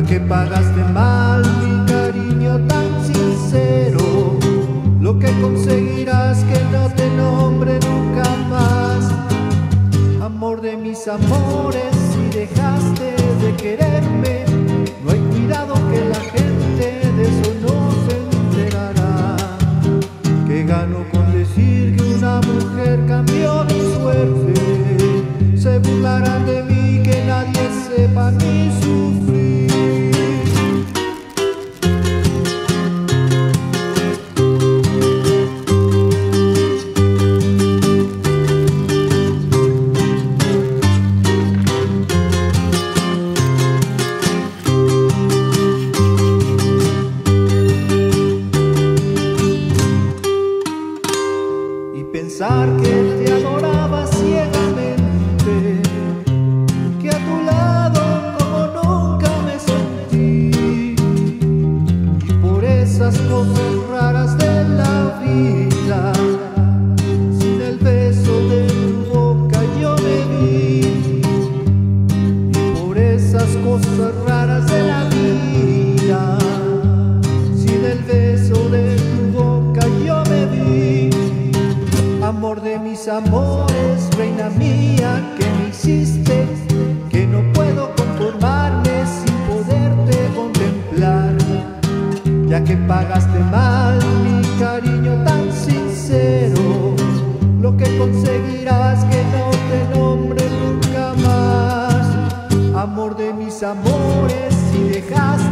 que pagaste mal mi cariño tan sincero. Lo que conseguirás que no te nombre nunca más. Amor de mis amores, si dejaste de quererme, no hay cuidado que la gente de eso no se enterará. ¿Qué gano con decir que una mujer cambió mi suerte? Se burlarán de mí, que nadie sepa mi sufrir. Pensar que te adoraba ciegamente, que a tu lado como nunca me sentí, y por esas cosas raras de la vida, sin el beso de tu boca yo me vi, y por esas cosas raras de la vida, sin el beso de tu boca yo me vi. Amor de mis amores, reina mía, que me hiciste, que no puedo conformarme sin poderte contemplar, ya que pagaste mal mi cariño tan sincero. Lo que conseguirás que no te nombre nunca más. Amor de mis amores, si dejaste